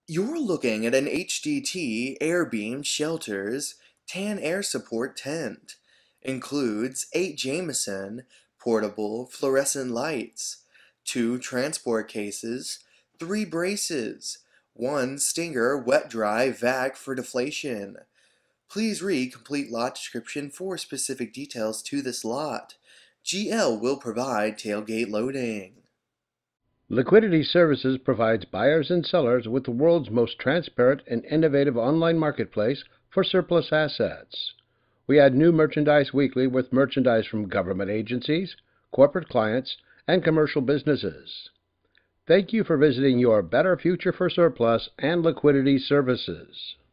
You're looking at an HDT AirBeam Shelters tan air support tent. Includes 8 Jameson portable fluorescent lights, 2 transport cases, 3 braces, 1 Stinger wet-dry vac for deflation. Please read complete lot description for specific details to this lot. GL will provide tailgate loading. Liquidity Services provides buyers and sellers with the world's most transparent and innovative online marketplace for surplus assets. We add new merchandise weekly with merchandise from government agencies, corporate clients, and commercial businesses. Thank you for visiting your Better Future for Surplus and Liquidity Services.